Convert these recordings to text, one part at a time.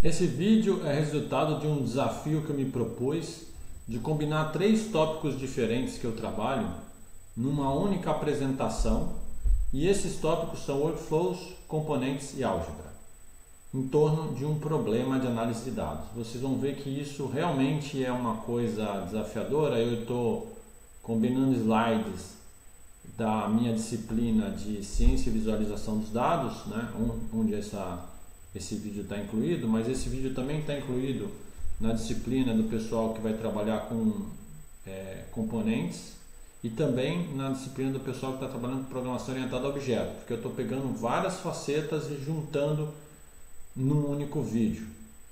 Esse vídeo é resultado de um desafio que eu me propus de combinar 3 tópicos diferentes que eu trabalho numa única apresentação, e esses tópicos são workflows, componentes e álgebra, em torno de um problema de análise de dados. Vocês vão ver que isso realmente é uma coisa desafiadora. Eu estou combinando slides da minha disciplina de ciência e visualização dos dados, né, onde esse vídeo está incluído, mas esse vídeo também está incluído na disciplina do pessoal que vai trabalhar com componentes, e também na disciplina do pessoal que está trabalhando com programação orientada a objeto, porque eu estou pegando várias facetas e juntando num único vídeo.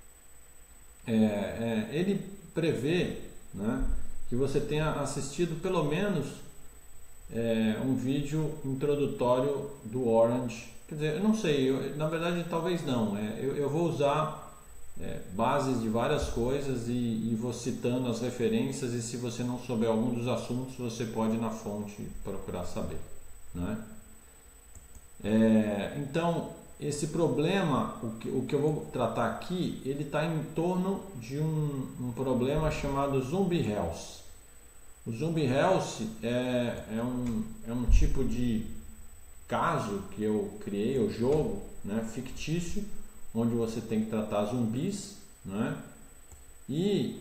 Ele prevê, né, que você tenha assistido pelo menos um vídeo introdutório do Orange. Quer dizer, eu não sei, na verdade talvez não. Eu vou usar bases de várias coisas e vou citando as referências, e se você não souber algum dos assuntos, você pode ir na fonte procurar saber, né? Então, esse problema, o que eu vou tratar aqui, ele está em torno de um problema chamado Zombie Health. O Zombie Health é um tipo de caso que eu criei, o jogo, né, fictício, onde você tem que tratar zumbis, né, e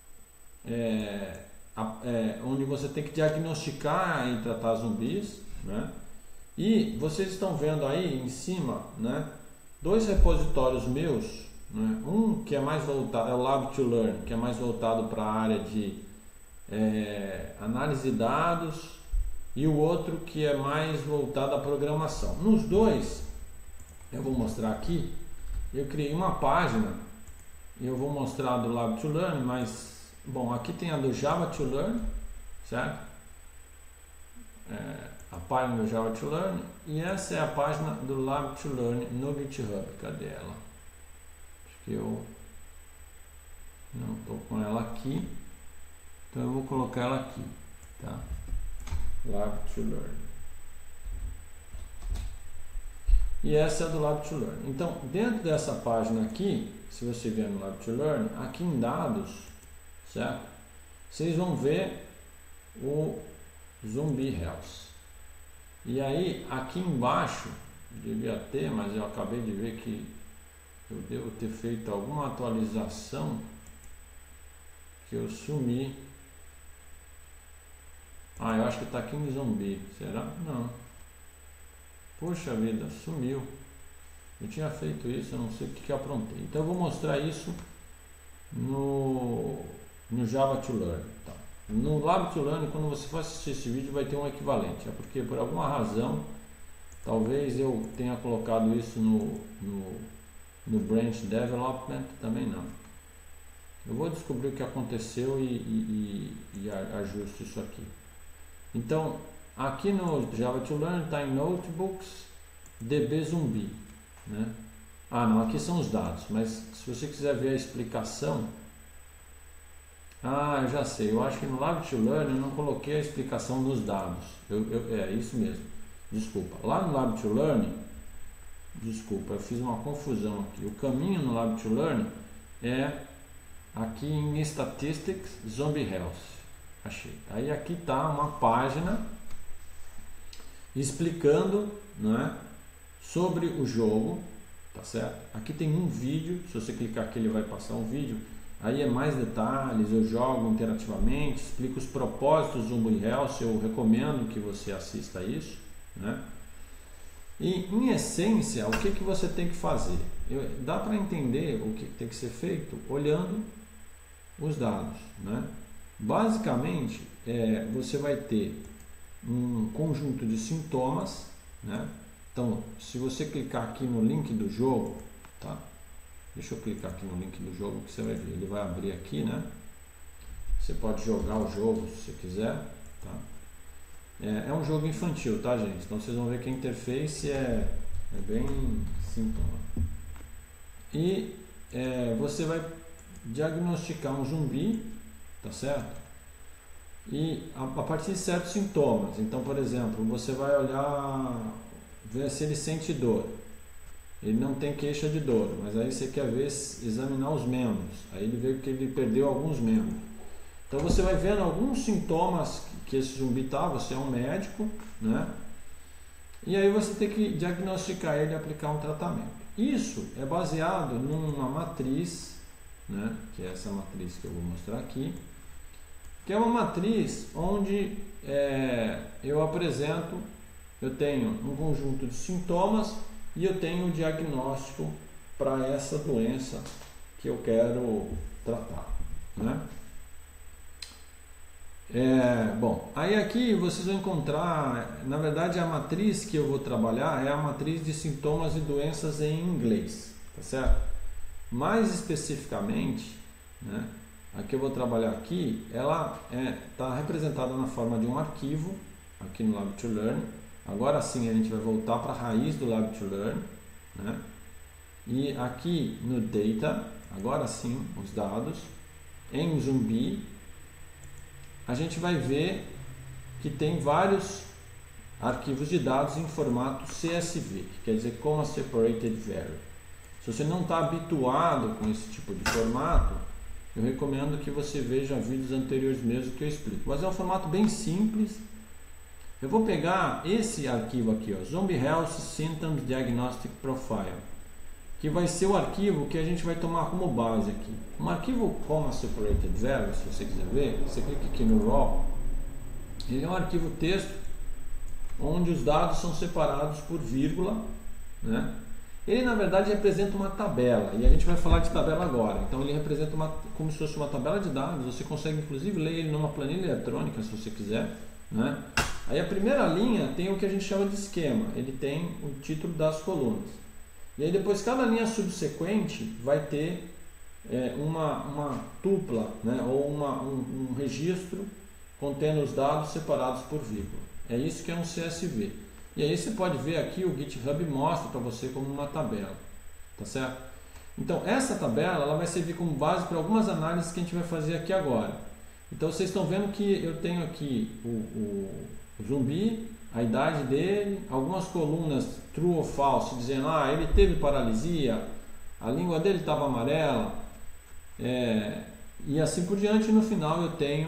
onde você tem que diagnosticar e tratar zumbis, né. E vocês estão vendo aí em cima, né, 2 repositórios meus, né, um que é mais voltado, é o Lab2Learn, que é mais voltado para a área de análise de dados, e o outro que é mais voltado à programação. Nos dois, eu vou mostrar aqui, eu criei uma página, eu vou mostrar do Lab2Learn, mas, bom, aqui tem a do Java2Learn, certo? A página do Java2Learn, e essa é a página do Lab2Learn no GitHub. Cadê ela? Acho que eu não estou com ela aqui, então eu vou colocar ela aqui, tá? Lab2Learn. E essa é do Lab2Learn. Então, dentro dessa página aqui, se você vier no Lab2Learn, aqui em dados, certo? Vocês vão ver o Zombie Health. E aí, aqui embaixo, devia ter, mas eu acabei de ver que eu devo ter feito alguma atualização que eu sumi. Eu acho que está aqui em zumbi. Será? Não. Poxa vida, sumiu. Eu tinha feito isso, eu não sei o que eu aprontei. Então eu vou mostrar isso no Java2Learn. Tá. No Lab2Learn, quando você for assistir esse vídeo, vai ter um equivalente. É porque por alguma razão, talvez eu tenha colocado isso no Branch Development, também não. Eu vou descobrir o que aconteceu e ajusto isso aqui. Então, aqui no Java2Learn está em Notebooks, DB Zumbi, né? Não, aqui são os dados, mas se você quiser ver a explicação, eu já sei, eu acho que no Lab2Learn eu não coloquei a explicação nos dados, é isso mesmo, desculpa, lá no Lab2Learn, desculpa, eu fiz uma confusão aqui, o caminho no Lab2Learn é aqui em Statistics, Zombie Health. Achei. Aí aqui está uma página explicando, né, sobre o jogo, tá certo? Aqui tem um vídeo, se você clicar aqui ele vai passar um vídeo, aí é mais detalhes, eu jogo interativamente, explico os propósitos do Zombie Health, eu recomendo que você assista isso, né? E em essência, o que você tem que fazer? Dá para entender o que tem que ser feito olhando os dados, né? Basicamente, você vai ter um conjunto de sintomas, né? Então, se você clicar aqui no link do jogo, tá? Deixa eu clicar aqui no link do jogo que você vai ver. Ele vai abrir aqui, né? Você pode jogar o jogo se você quiser, tá? É um jogo infantil, tá, gente? Então, vocês vão ver que a interface é bem simples. E você vai diagnosticar um zumbi, tá certo? E a partir de certos sintomas. Então, por exemplo, você vai olhar, ver se ele sente dor. ele não tem queixa de dor, mas aí você quer ver, examinar os membros, aí ele vê que ele perdeu alguns membros. Então você vai vendo alguns sintomas que esse zumbi tá, você é um médico, né? E aí você tem que diagnosticar ele e aplicar um tratamento. Isso é baseado numa matriz, né? Que é essa matriz que eu vou mostrar aqui, que é uma matriz onde eu apresento, eu tenho um conjunto de sintomas e eu tenho o diagnóstico para essa doença que eu quero tratar, né? Bom, aí aqui vocês vão encontrar, na verdade a matriz que eu vou trabalhar é a matriz de sintomas e doenças em inglês, tá certo? Mais especificamente, né, a que eu vou trabalhar aqui, ela está representada na forma de um arquivo, aqui no Lab2Learn. Agora sim a gente vai voltar para a raiz do Lab2Learn, né? E aqui no Data, agora sim, os dados, em Zumbi, a gente vai ver que tem vários arquivos de dados em formato CSV, que quer dizer Comma Separated Variable. Se você não está habituado com esse tipo de formato, eu recomendo que você veja vídeos anteriores mesmo que eu explico. Mas é um formato bem simples. Eu vou pegar esse arquivo aqui, ó, Zombie Health Symptoms Diagnostic Profile, que vai ser o arquivo que a gente vai tomar como base aqui. Um arquivo Comma Separated Variable, se você quiser ver, você clica aqui no Raw, ele é um arquivo texto onde os dados são separados por vírgula, né? Ele na verdade representa uma tabela, e a gente vai falar de tabela agora. Então ele representa como se fosse uma tabela de dados, você consegue inclusive ler ele numa planilha eletrônica se você quiser, né? Aí a primeira linha tem o que a gente chama de esquema, ele tem o título das colunas. E aí depois cada linha subsequente vai ter uma tupla, né? Ou um registro contendo os dados separados por vírgula. É isso que é um CSV. E aí você pode ver aqui, o GitHub mostra para você como uma tabela, tá certo? Então essa tabela ela vai servir como base para algumas análises que a gente vai fazer aqui agora. Então vocês estão vendo que eu tenho aqui o zumbi, a idade dele, algumas colunas true ou false, dizendo ele teve paralisia, a língua dele estava amarela, e assim por diante. No final eu tenho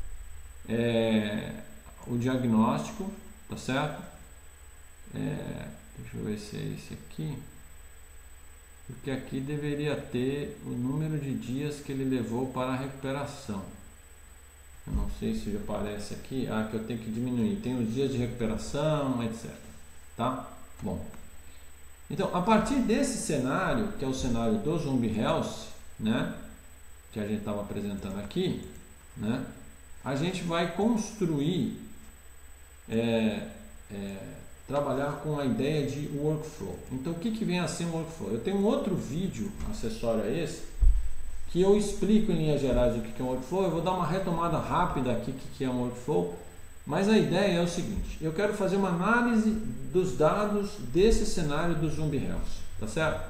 o diagnóstico, tá certo? Deixa eu ver se é esse aqui, porque aqui deveria ter o número de dias que ele levou para a recuperação. Eu não sei se já aparece aqui, que eu tenho que diminuir, tem os dias de recuperação, etc. Tá? Bom, então a partir desse cenário, que é o cenário do Zombie Health, né, que a gente estava apresentando aqui, né, a gente vai construir, trabalhar com a ideia de workflow. Então o que vem a ser um workflow? Eu tenho um outro vídeo acessório a esse, que eu explico em linhas gerais o que é um workflow. Eu vou dar uma retomada rápida aqui do que é um workflow, mas a ideia é o seguinte: eu quero fazer uma análise dos dados desse cenário do Zombie Health, tá certo?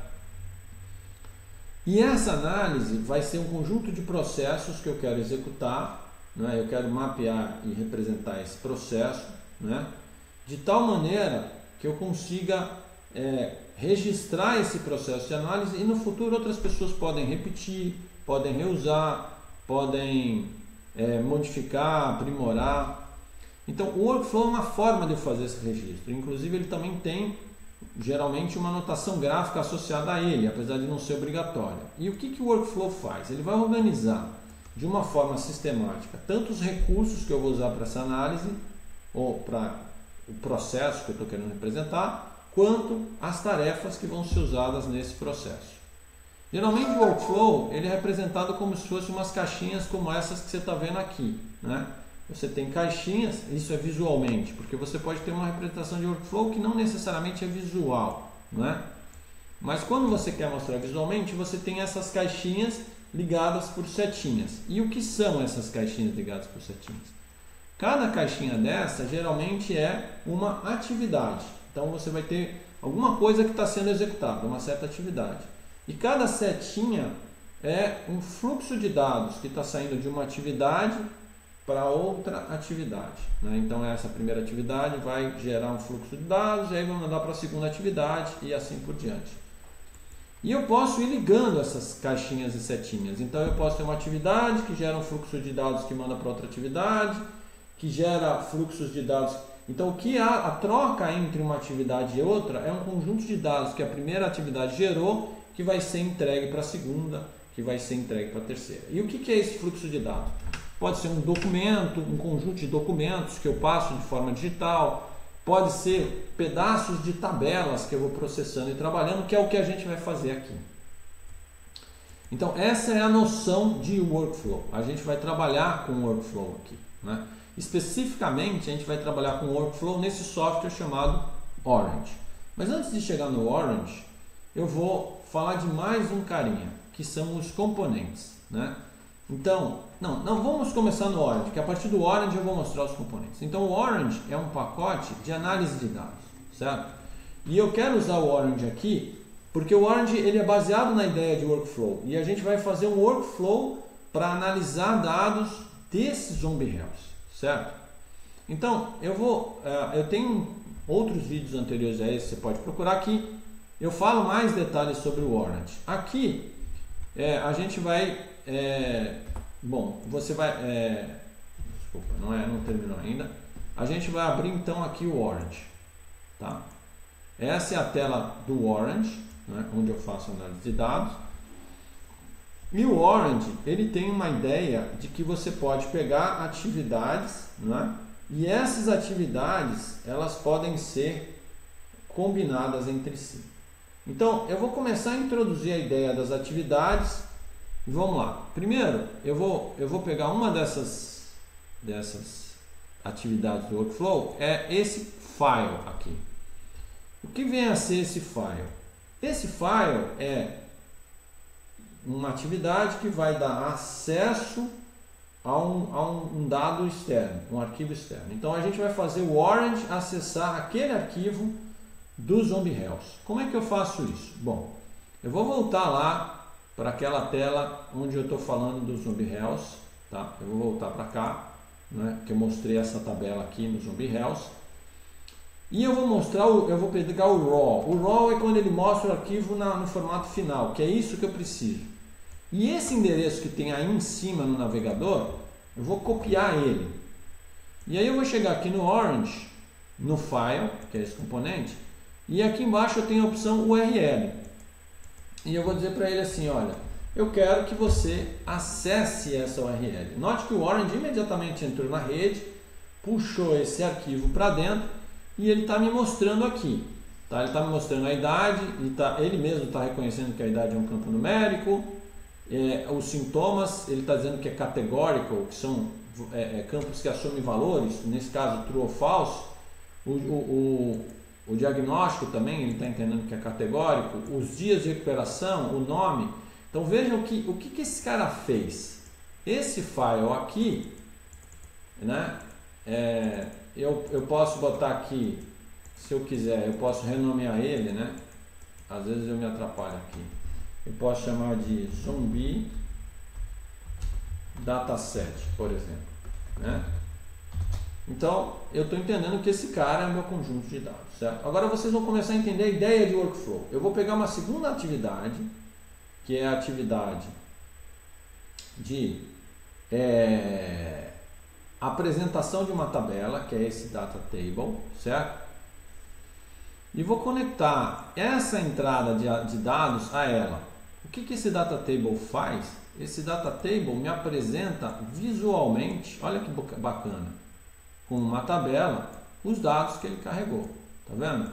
E essa análise vai ser um conjunto de processos que eu quero executar, né? Eu quero mapear e representar esse processo, né? De tal maneira que eu consiga registrar esse processo de análise, e no futuro outras pessoas podem repetir, podem reusar, podem modificar, aprimorar. Então o workflow é uma forma de eu fazer esse registro. Inclusive ele também tem geralmente uma notação gráfica associada a ele, apesar de não ser obrigatória. E o que o workflow faz? Ele vai organizar de uma forma sistemática tanto os recursos que eu vou usar para essa análise, ou para o processo que eu estou querendo representar, quanto as tarefas que vão ser usadas nesse processo. Geralmente o workflow ele é representado como se fossem umas caixinhas como essas que você está vendo aqui, né? Você tem caixinhas, isso é visualmente, porque você pode ter uma representação de workflow que não necessariamente é visual, né? Mas quando você quer mostrar visualmente, você tem essas caixinhas ligadas por setinhas. E o que são essas caixinhas ligadas por setinhas? Cada caixinha dessa geralmente é uma atividade. Então você vai ter alguma coisa que está sendo executada, uma certa atividade. E cada setinha é um fluxo de dados que está saindo de uma atividade para outra atividade, né? Então essa primeira atividade vai gerar um fluxo de dados, e aí vai mandar para a segunda atividade e assim por diante. E eu posso ir ligando essas caixinhas e setinhas. Então eu posso ter uma atividade que gera um fluxo de dados que manda para outra atividade, que gera fluxos de dados. Então o que a troca entre uma atividade e outra é um conjunto de dados que a primeira atividade gerou, que vai ser entregue para a segunda, que vai ser entregue para a terceira. E o que é esse fluxo de dados? Pode ser um documento, um conjunto de documentos que eu passo de forma digital, pode ser pedaços de tabelas que eu vou processando e trabalhando, que é o que a gente vai fazer aqui. Então essa é a noção de workflow. A gente vai trabalhar com workflow aqui, né? Especificamente a gente vai trabalhar com workflow nesse software chamado Orange. Mas antes de chegar no Orange, eu vou falar de mais um carinha, que são os componentes, né? Então, não vamos começar no Orange, que a partir do Orange eu vou mostrar os componentes. Então o Orange é um pacote de análise de dados, certo? E eu quero usar o Orange aqui, porque o Orange ele é baseado na ideia de workflow. E a gente vai fazer um workflow para analisar dados desses Zombie Health, certo? Então, eu tenho outros vídeos anteriores a esse, você pode procurar aqui. Eu falo mais detalhes sobre o Orange. Aqui, a gente vai... você vai... desculpa, não terminou ainda. A gente vai abrir então aqui o Orange. Tá? Essa é a tela do Orange, né, onde eu faço análise de dados. E o Orange, ele tem uma ideia de que você pode pegar atividades, né, e essas atividades, elas podem ser combinadas entre si. Então, eu vou começar a introduzir a ideia das atividades. Vamos lá. Primeiro, eu vou pegar uma dessas atividades do workflow, é esse file aqui. O que vem a ser esse file? Esse file é uma atividade que vai dar acesso a um dado externo, um arquivo externo. Então a gente vai fazer o Orange acessar aquele arquivo do Zombie Health. Como é que eu faço isso? Bom, eu vou voltar lá para aquela tela onde eu estou falando do Zombie Health, tá? Eu vou voltar para cá, né, que eu mostrei essa tabela aqui no Zombie Health. E eu vou mostrar, eu vou pegar o RAW. O RAW é quando ele mostra o arquivo no formato final, que é isso que eu preciso. E esse endereço que tem aí em cima no navegador, eu vou copiar ele. E aí eu vou chegar aqui no Orange, no File, que é esse componente, e aqui embaixo eu tenho a opção URL. E eu vou dizer para ele assim, olha, eu quero que você acesse essa URL. Note que o Orange imediatamente entrou na rede, puxou esse arquivo para dentro, e ele está me mostrando aqui, tá? Ele está me mostrando a idade, ele mesmo está reconhecendo que a idade é um campo numérico, os sintomas, ele está dizendo que é categorical, que são campos que assumem valores, nesse caso true ou false. O diagnóstico também, ele está entendendo que é categórico, os dias de recuperação, o nome. Então vejam o que esse cara fez. Esse file aqui, né? Eu posso botar aqui, se eu quiser, eu posso renomear ele, né? Às vezes eu me atrapalho aqui. Eu posso chamar de Zombie Dataset, por exemplo, né? Então, eu estou entendendo que esse cara é o meu conjunto de dados, certo? Agora vocês vão começar a entender a ideia de workflow. Eu vou pegar uma segunda atividade, que é a atividade de apresentação de uma tabela, que é esse data table, certo? E vou conectar essa entrada de dados a ela. O que esse data table faz? Esse data table me apresenta visualmente, olha que bacana, com uma tabela, os dados que ele carregou, tá vendo?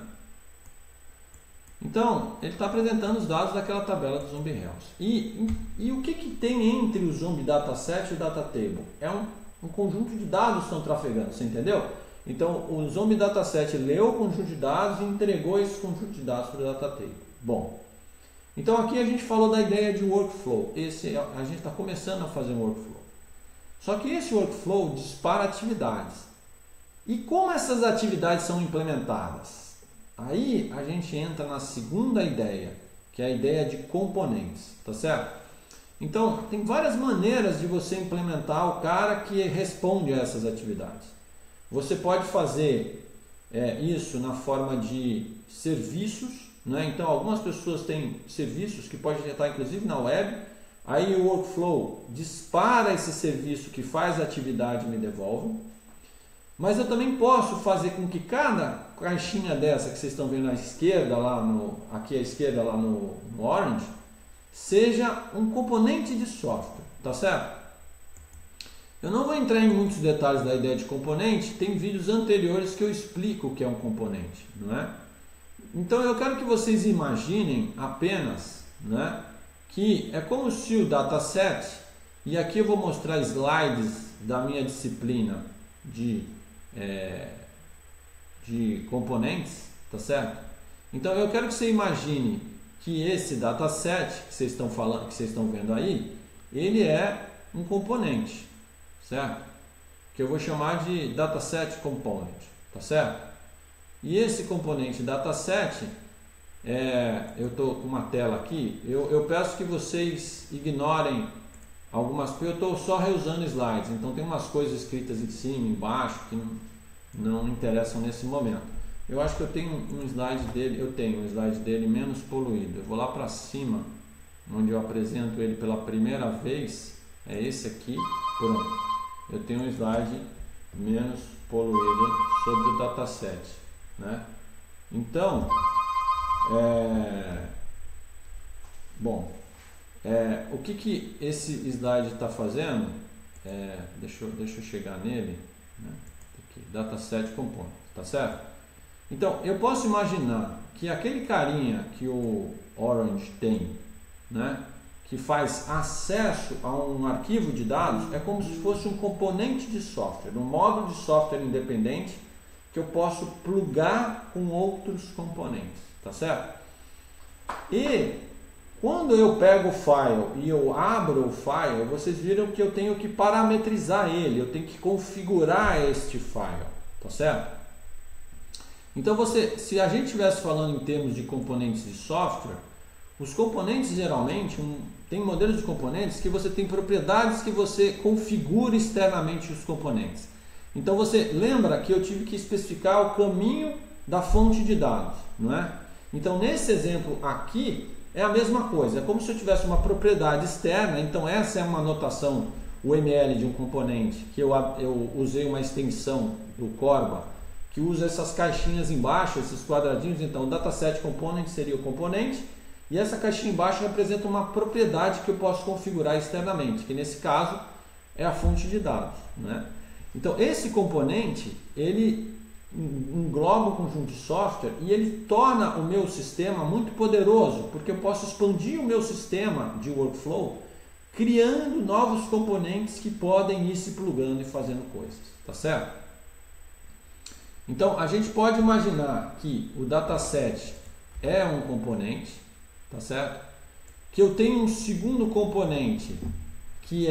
Então, ele está apresentando os dados daquela tabela do Zombie Health. E o que tem entre o Zombie Dataset e o data table? É um conjunto de dados que estão trafegando, você entendeu? Então, o Zombie Dataset leu o conjunto de dados e entregou esse conjunto de dados para o data table. Bom, então aqui a gente falou da ideia de workflow. A gente está começando a fazer um workflow. Só que esse workflow dispara atividades. E como essas atividades são implementadas? Aí a gente entra na segunda ideia, que é a ideia de componentes, tá certo? Então, tem várias maneiras de você implementar o cara que responde a essas atividades. Você pode fazer isso na forma de serviços, né? Então algumas pessoas têm serviços que podem estar inclusive na web, aí o workflow dispara esse serviço que faz a atividade e me devolve. Mas eu também posso fazer com que cada caixinha dessa que vocês estão vendo à esquerda, aqui à esquerda lá no Orange, seja um componente de software, tá certo? Eu não vou entrar em muitos detalhes da ideia de componente, tem vídeos anteriores que eu explico o que é um componente, não é? Então eu quero que vocês imaginem apenas, né, que é como se o dataset, e aqui eu vou mostrar slides da minha disciplina de componentes, tá certo? Então eu quero que você imagine que esse dataset que vocês estão falando, que vocês estão vendo aí, ele é um componente, certo? Que eu vou chamar de dataset component, tá certo? E esse componente dataset, eu estou com uma tela aqui, eu peço que vocês ignorem algumas coisas, eu estou só reusando slides, então tem umas coisas escritas em cima, embaixo, que não interessam nesse momento. Eu acho que eu tenho um slide dele, menos poluído. Eu vou lá para cima, onde eu apresento ele pela primeira vez, é esse aqui, pronto. Eu tenho um slide menos poluído sobre o dataset, né? Então, o que esse slide está fazendo? Deixa eu chegar nele, né? Aqui, dataset component, tá certo? Então, eu posso imaginar que aquele carinha que o Orange tem, né, que faz acesso a um arquivo de dados, é como se fosse um componente de software, um módulo de software independente que eu posso plugar com outros componentes, tá certo? E quando eu pego o file e eu abro o file, vocês viram que eu tenho que parametrizar ele, eu tenho que configurar este file, tá certo? Então se a gente estivesse falando em termos de componentes de software, os componentes geralmente, tem modelos de componentes que você tem propriedades que você configura externamente os componentes. Então você lembra que eu tive que especificar o caminho da fonte de dados, não é? Então nesse exemplo aqui é a mesma coisa, é como se eu tivesse uma propriedade externa, então essa é uma notação UML de um componente, que eu usei uma extensão do Corba, que usa essas caixinhas embaixo, esses quadradinhos. Então o dataset component seria o componente, e essa caixinha embaixo representa uma propriedade que eu posso configurar externamente, que nesse caso é a fonte de dados, né? Então esse componente, ele engloba um conjunto de software e ele torna o meu sistema muito poderoso, porque eu posso expandir o meu sistema de workflow criando novos componentes que podem ir se plugando e fazendo coisas, tá certo? Então a gente pode imaginar que o dataset é um componente, tá certo? Que eu tenho um segundo componente que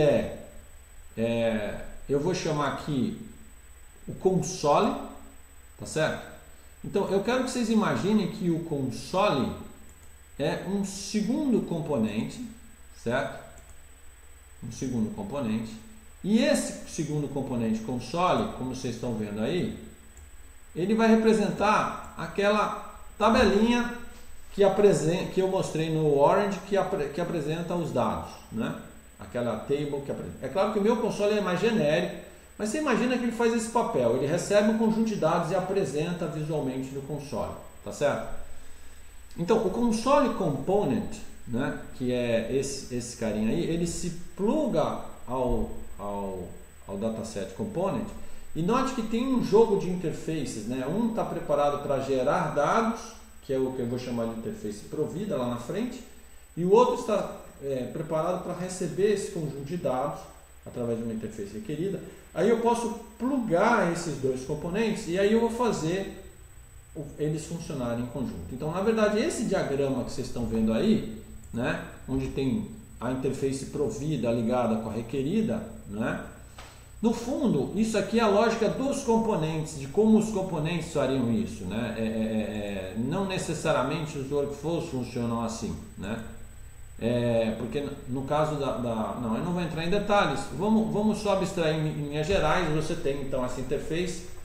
eu vou chamar aqui o console, tá certo? Então eu quero que vocês imaginem que o console é um segundo componente, certo? Um segundo componente. E esse segundo componente console, como vocês estão vendo aí, ele vai representar aquela tabelinha que eu mostrei no Orange que apresenta os dados, né? Aquela table que apresenta. É claro que o meu console é mais genérico, mas você imagina que ele faz esse papel, ele recebe um conjunto de dados e apresenta visualmente no console, tá certo? Então o console component, né, que é esse carinha aí, ele se pluga ao dataset component. E note que tem um jogo de interfaces, né? Um está preparado para gerar dados, que é o que eu vou chamar de interface provida lá na frente, e o outro está preparado para receber esse conjunto de dados através de uma interface requerida. Aí eu posso plugar esses dois componentes e aí eu vou fazer eles funcionarem em conjunto. Então, na verdade, esse diagrama que vocês estão vendo aí, né, onde tem a interface provida ligada com a requerida, né, no fundo, isso aqui é a lógica dos componentes, de como os componentes fariam isso, né? Não necessariamente os workflows funcionam assim, né? Porque no caso não, eu não vou entrar em detalhes, vamos só abstrair em linhas gerais. Você tem então essa interface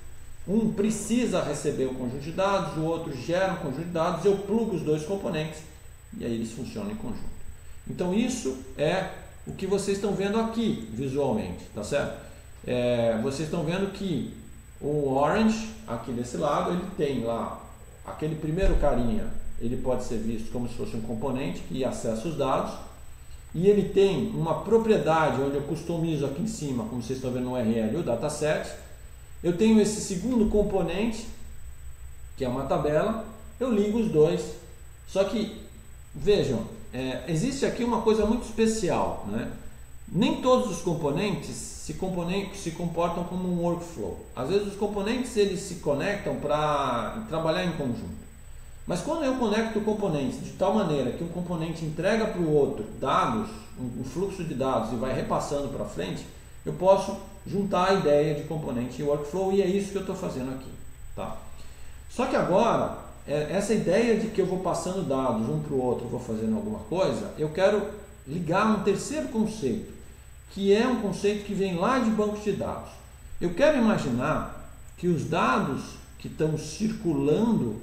Um precisa receber um conjunto de dados, o outro gera um conjunto de dados, eu plugo os dois componentes e aí eles funcionam em conjunto. Então isso é o que vocês estão vendo aqui visualmente, tá certo? Vocês estão vendo que o Orange, aqui desse lado, ele tem lá aquele primeiro carinha, ele pode ser visto como se fosse um componente que acessa os dados, e ele tem uma propriedade onde eu customizo aqui em cima, como vocês estão vendo no URL, o dataset. Eu tenho esse segundo componente, que é uma tabela, eu ligo os dois. Só que, vejam, existe aqui uma coisa muito especial, né? Nem todos os componentes se comportam como um workflow. Às vezes os componentes eles se conectam para trabalhar em conjunto. Mas quando eu conecto componentes de tal maneira que um componente entrega para o outro dados, um fluxo de dados e vai repassando para frente, eu posso juntar a ideia de componente e workflow, e é isso que eu estou fazendo aqui. Tá? Só que agora, essa ideia de que eu vou passando dados um para o outro, vou fazendo alguma coisa, eu quero ligar um terceiro conceito, que é um conceito que vem lá de bancos de dados. Eu quero imaginar que os dados que estão circulando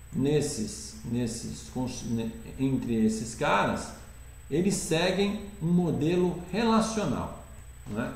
entre esses caras, eles seguem um modelo relacional, né?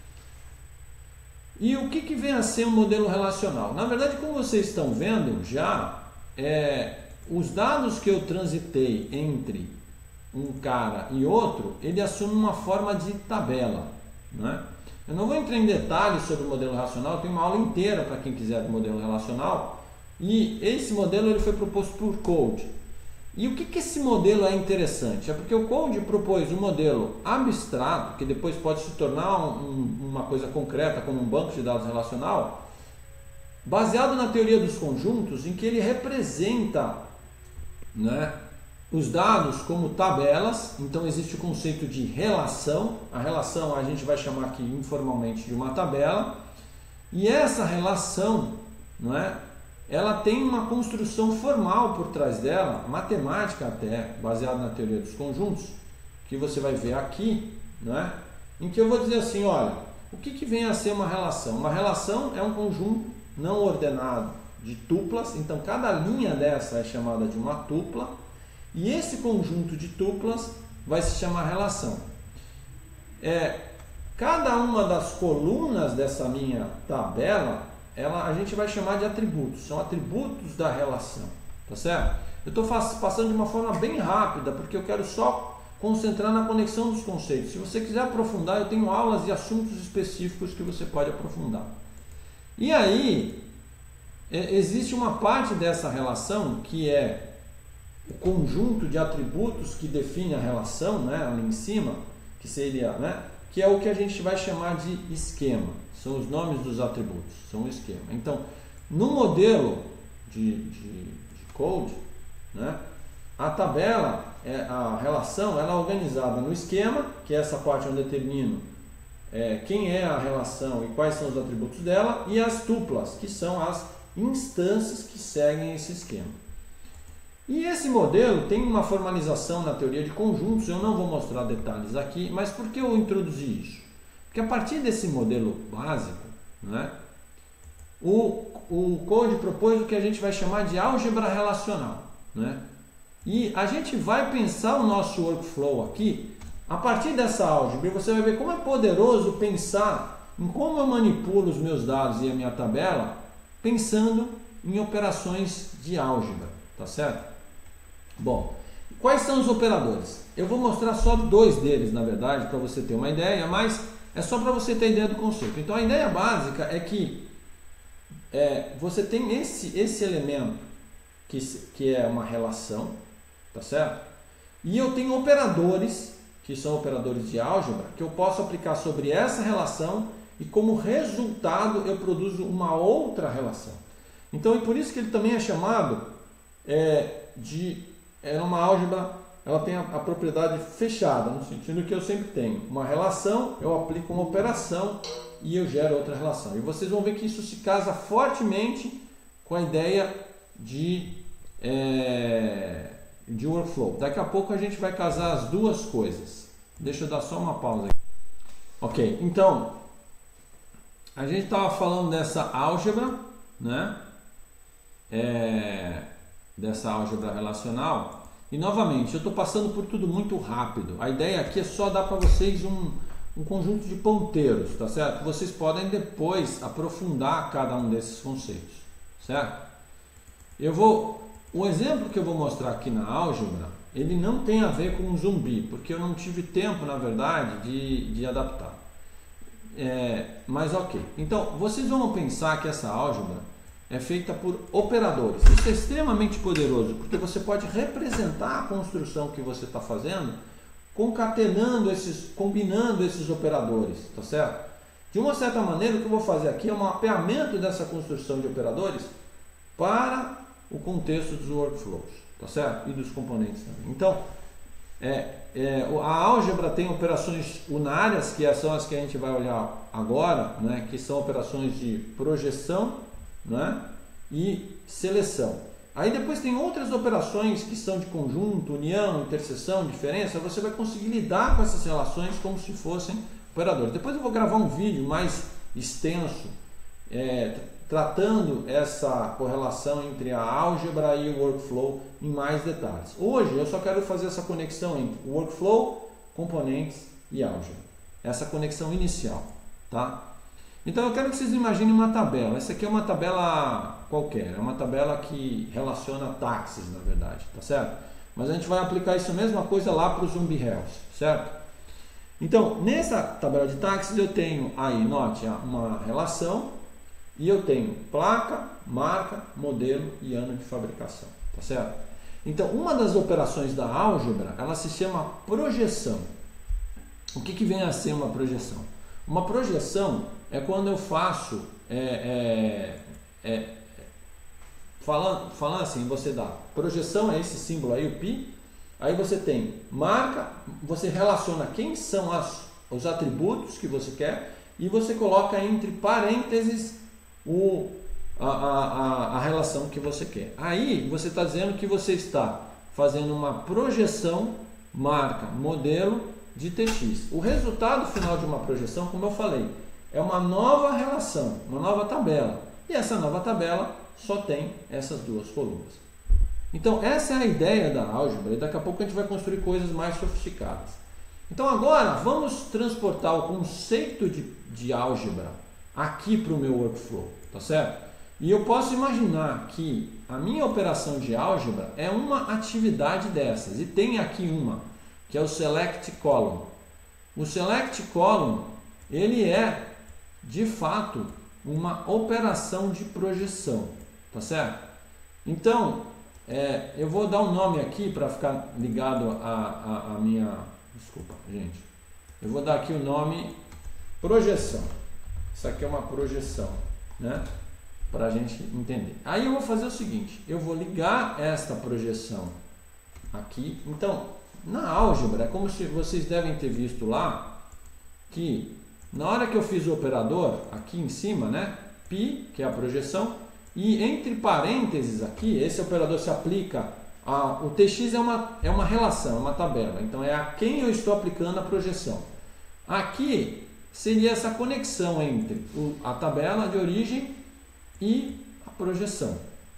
E o que vem a ser um modelo relacional? Na verdade, como vocês estão vendo já, os dados que eu transitei entre um cara e outro, ele assume uma forma de tabela, né? Eu não vou entrar em detalhes sobre o modelo relacional, eu tenho uma aula inteira para quem quiser do modelo relacional. E esse modelo ele foi proposto por Code. E o que esse modelo é interessante? É porque o Code propôs um modelo abstrato, que depois pode se tornar uma coisa concreta, como um banco de dados relacional, baseado na teoria dos conjuntos, em que ele representa, né, os dados como tabelas. Então existe o conceito de relação. A relação a gente vai chamar aqui informalmente de uma tabela. E essa relação, não é? Ela tem uma construção formal por trás dela, matemática até, baseada na teoria dos conjuntos, que você vai ver aqui, né? Em que eu vou dizer assim, olha, o que vem a ser uma relação? Uma relação é um conjunto não ordenado de tuplas, então cada linha dessa é chamada de uma tupla, e esse conjunto de tuplas vai se chamar relação. Cada uma das colunas dessa minha tabela, a gente vai chamar de atributos, são atributos da relação, tá certo? Eu estou passando de uma forma bem rápida, porque eu quero só concentrar na conexão dos conceitos. Se você quiser aprofundar, eu tenho aulas de assuntos específicos que você pode aprofundar. E aí, existe uma parte dessa relação que é o conjunto de atributos que define a relação, né, ali em cima, que seria, né, que é o que a gente vai chamar de esquema. São os nomes dos atributos, são o esquema. Então, no modelo de Code, né, a tabela, a relação, ela é organizada no esquema, que é essa parte onde eu determino quem é a relação e quais são os atributos dela, e as tuplas, que são as instâncias que seguem esse esquema. E esse modelo tem uma formalização na teoria de conjuntos, eu não vou mostrar detalhes aqui, mas por que eu introduzi isso? Porque a partir desse modelo básico, né, o Code propôs o que a gente vai chamar de álgebra relacional, né? E a gente vai pensar o nosso workflow aqui a partir dessa álgebra, e você vai ver como é poderoso pensar em como eu manipulo os meus dados e a minha tabela pensando em operações de álgebra, tá certo? Bom, quais são os operadores? Eu vou mostrar só dois deles, na verdade, para você ter uma ideia, mas é só para você ter ideia do conceito. Então a ideia básica é que você tem esse elemento que é uma relação, tá certo? E eu tenho operadores, que são operadores de álgebra, que eu posso aplicar sobre essa relação e como resultado eu produzo uma outra relação. Então é por isso que ele também é chamado de uma álgebra. Ela tem a propriedade fechada, no sentido que eu sempre tenho uma relação, eu aplico uma operação e eu gero outra relação. E vocês vão ver que isso se casa fortemente com a ideia de workflow. Daqui a pouco a gente vai casar as duas coisas. Deixa eu dar só uma pausa aqui. Ok, então, a gente estava falando dessa álgebra, né, dessa álgebra relacional. E novamente, eu estou passando por tudo muito rápido. A ideia aqui é só dar para vocês um conjunto de ponteiros, tá certo? Vocês podem depois aprofundar cada um desses conceitos, certo? O exemplo que eu vou mostrar aqui na álgebra, ele não tem a ver com um zumbi, porque eu não tive tempo, na verdade, de adaptar. Mas ok. Então, vocês vão pensar que essa álgebra é feita por operadores. Isso é extremamente poderoso, porque você pode representar a construção que você está fazendo concatenando combinando esses operadores, tá certo? De uma certa maneira, o que eu vou fazer aqui é um mapeamento dessa construção de operadores para o contexto dos workflows, tá certo? E dos componentes também. Então, a álgebra tem operações unárias, que são as que a gente vai olhar agora, né? Que são operações de projeção, né? E seleção. Aí depois tem outras operações que são de conjunto, união, interseção, diferença. Você vai conseguir lidar com essas relações como se fossem operadores. Depois eu vou gravar um vídeo mais extenso tratando essa correlação entre a álgebra e o workflow em mais detalhes. Hoje eu só quero fazer essa conexão entre o workflow, componentes e álgebra. Essa conexão inicial, tá? Então eu quero que vocês imaginem uma tabela. Essa aqui é uma tabela qualquer, é uma tabela que relaciona táxis, na verdade, tá certo? Mas a gente vai aplicar isso mesma coisa lá para os Zumbi Health, certo? Então, nessa tabela de táxis eu tenho aí, note, uma relação e eu tenho placa, marca, modelo e ano de fabricação, tá certo? Então, uma das operações da álgebra, ela se chama projeção. O que vem a ser uma projeção? Uma projeção é quando eu faço, falando assim, você dá projeção, é esse símbolo aí, o π, aí você tem marca, você relaciona quem são os atributos que você quer e você coloca entre parênteses a relação que você quer. Aí você está dizendo que você está fazendo uma projeção, marca, modelo de TX. O resultado final de uma projeção, como eu falei, é uma nova relação, uma nova tabela. E essa nova tabela só tem essas duas colunas. Então essa é a ideia da álgebra e daqui a pouco a gente vai construir coisas mais sofisticadas. Então agora vamos transportar o conceito de álgebra aqui para o meu workflow, tá certo? E eu posso imaginar que a minha operação de álgebra é uma atividade dessas. E tem aqui uma, que é o Select Column. O Select Column, ele é, de fato, uma operação de projeção, tá certo? Então, eu vou dar um nome aqui para ficar ligado a minha... Desculpa, gente. Eu vou dar aqui o nome projeção. Isso aqui é uma projeção, né? Para a gente entender. Aí eu vou fazer o seguinte, eu vou ligar esta projeção aqui. Então, na álgebra, é como se vocês devem ter visto lá, que na hora que eu fiz o operador, aqui em cima, né? π, que é a projeção, e entre parênteses aqui, esse operador se aplica, o TX é uma relação, é uma tabela, então é a quem eu estou aplicando a projeção. Aqui seria essa conexão entre a tabela de origem e a projeção.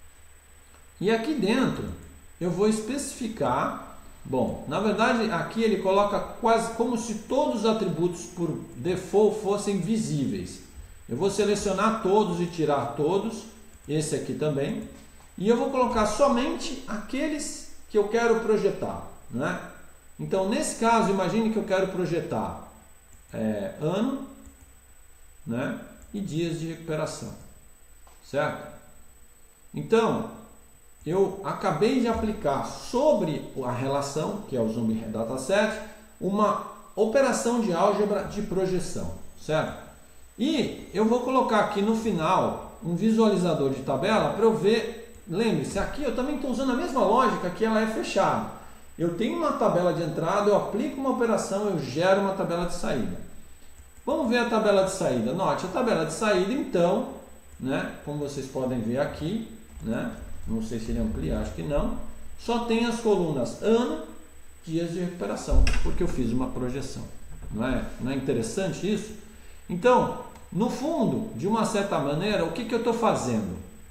E aqui dentro eu vou especificar, bom, na verdade aqui ele coloca quase como se todos os atributos por default fossem visíveis. Eu vou selecionar todos e tirar todos, esse aqui também, e eu vou colocar somente aqueles que eu quero projetar, né? Então nesse caso, imagine que eu quero projetar ano, né? E dias de recuperação, certo? Então eu acabei de aplicar sobre a relação, que é o Zumbi Dataset, uma operação de álgebra de projeção, certo? E eu vou colocar aqui no final um visualizador de tabela para eu ver. Lembre-se, aqui eu também estou usando a mesma lógica que ela é fechada. Eu tenho uma tabela de entrada, eu aplico uma operação, eu gero uma tabela de saída. Vamos ver a tabela de saída. Note, a tabela de saída, então, né, como vocês podem ver aqui, né, não sei se ele amplia, acho que não, só tem as colunas ano, dias de recuperação, porque eu fiz uma projeção. Não é interessante isso? Então, no fundo, de uma certa maneira, o que eu estou fazendo?